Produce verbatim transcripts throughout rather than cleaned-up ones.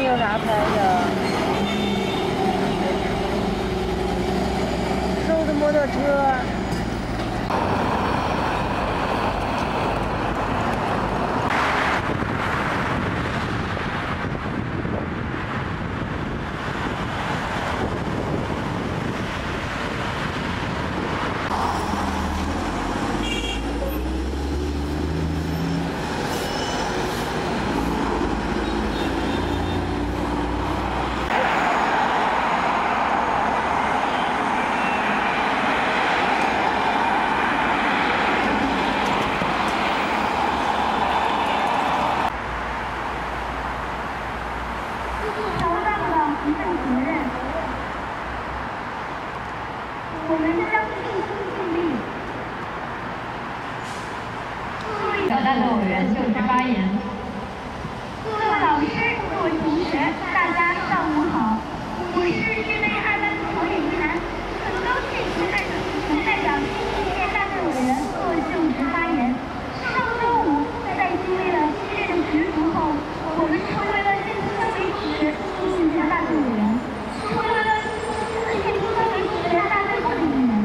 有啥拍的？瘦的摩托车。 我们将尽心尽力。小大的委员就职发言。各位老师、各位同学，大家上午好，我是预备二班的曹雨楠，很高兴与二等同代表新一届大队委员做就职发言。上周五，在经历了激烈的角逐后，我们成为了这次为止新一届大队委员，成为了这次为止大队部的一员。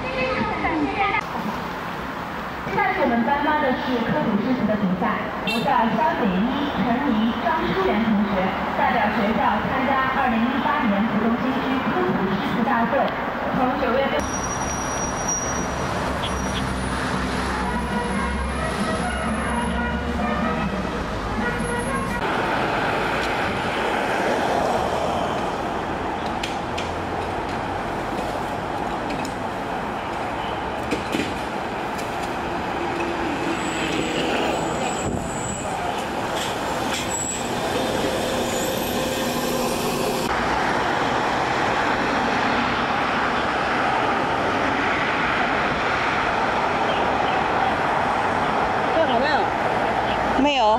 下是我们颁发的是科普知识的比赛，我叫肖锦一、陈怡、张淑媛同学，代表学校参加二零一八年浦东新区科普诗词大会，从九月份。 没有。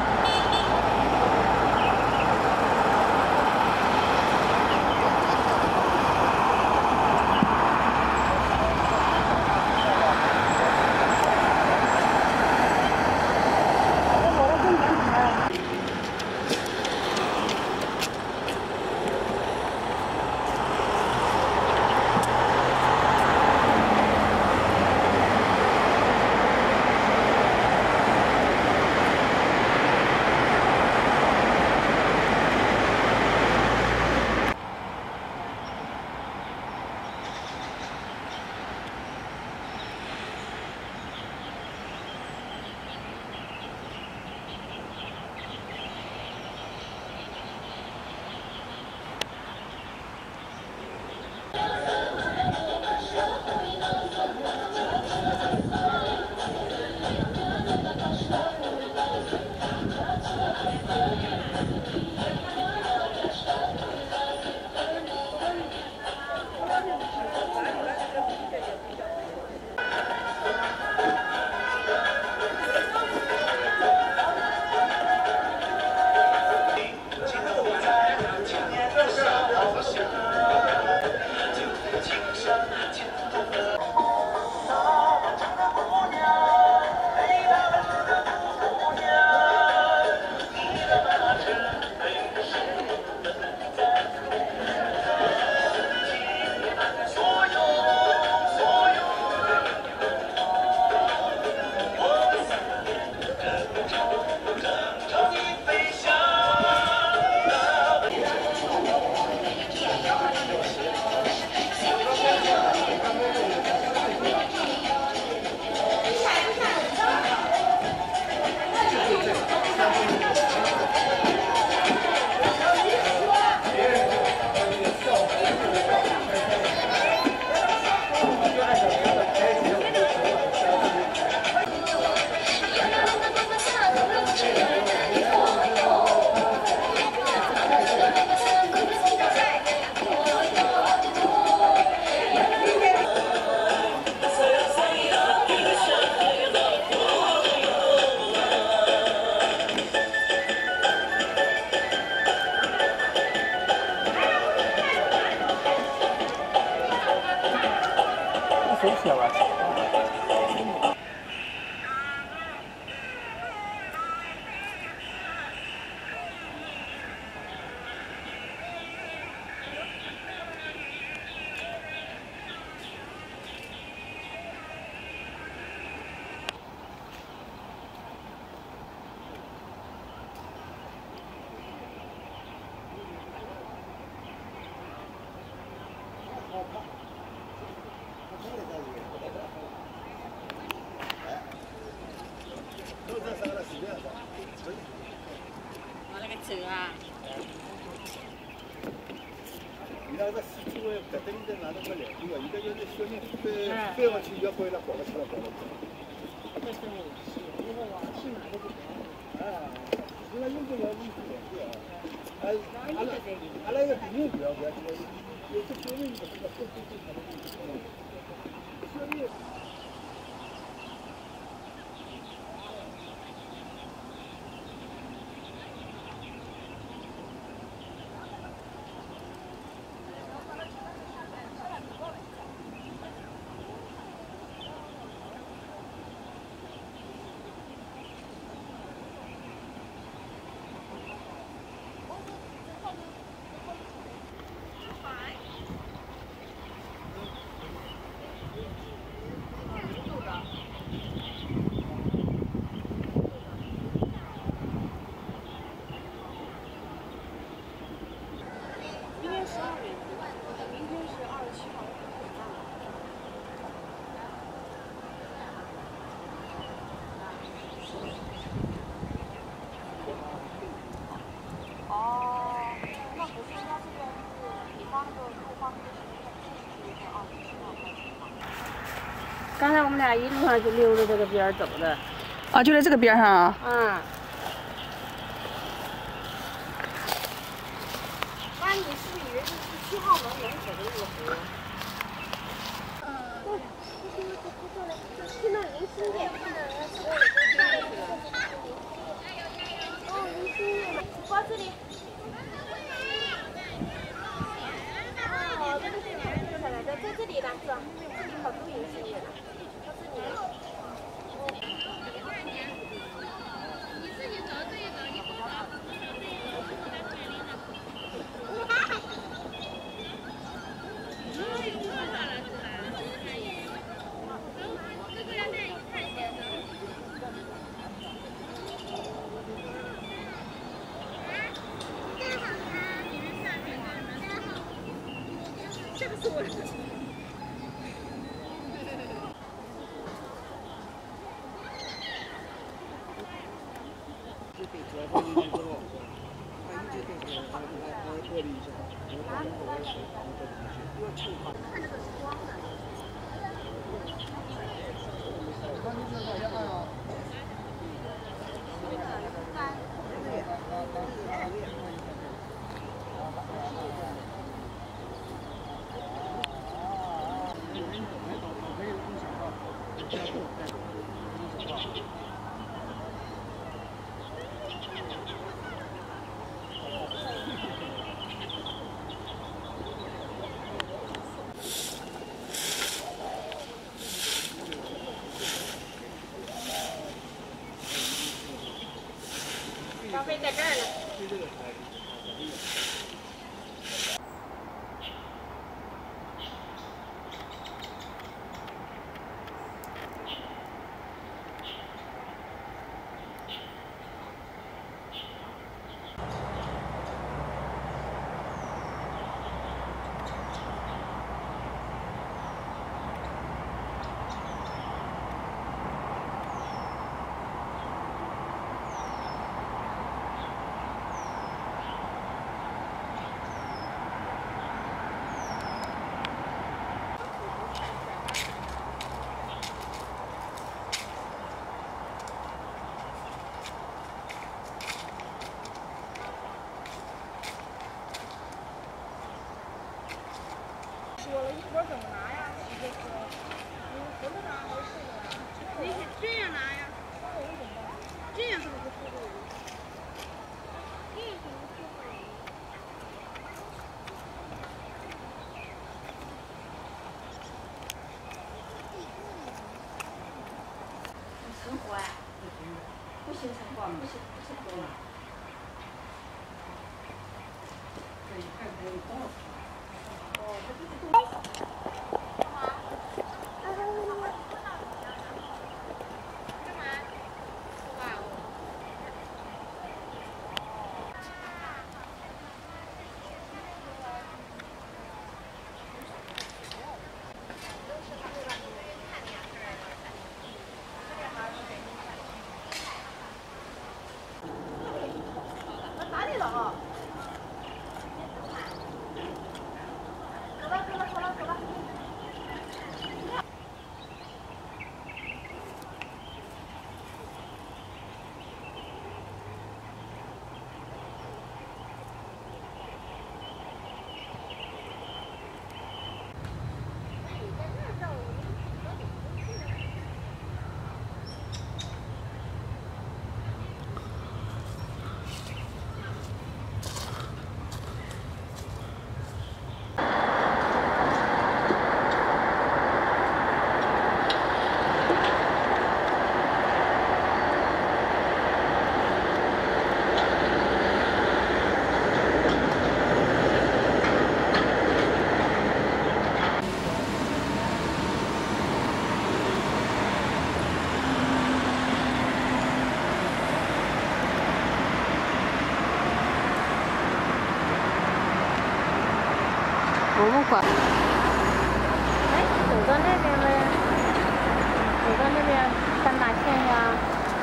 我那个走啊。 伊拉个四周围搿搭里头哪能没来过？伊拉要是小人翻翻上去，要回来跑了去了，跑了去了。 这是武器，以后往去哪都不管。 啊，伊拉用不了武器的啊。啊，阿拉阿拉个弟弟不要不要紧，有个小人伊个这个会会会他们小人。 刚才我们俩一路上就溜着这个边儿走的。 啊，就在这个边上啊。 嗯。妈，你是不是以为这是七号门门口的那个湖？嗯。去那林心店，看到人家所有的都带去了。哦，林心店，过这里。哦，这个是哪里下来的？在这里的是吧？这里好多林心店。 消费在这儿呢。说了一会儿怎么拿呀？直接说，你横着拿还是竖着拿？你这样拿呀？这样是不是竖着？这样是不是竖着？成活呀？不行，成活，不行，不行，多了。这一块可以多少？哦，这就是多。 这了啊！走了走了走了走了。 博物馆。 哎，走到那边呗，走到那边斑马线呀。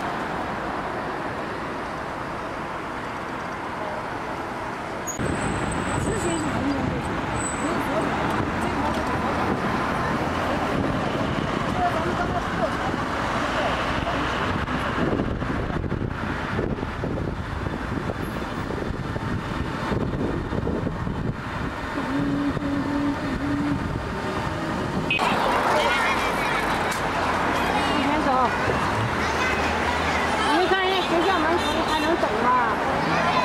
之前是红红的，没有左转，这条是左转。这个咱们刚才过桥。 你没看人家学校门口还能走吗？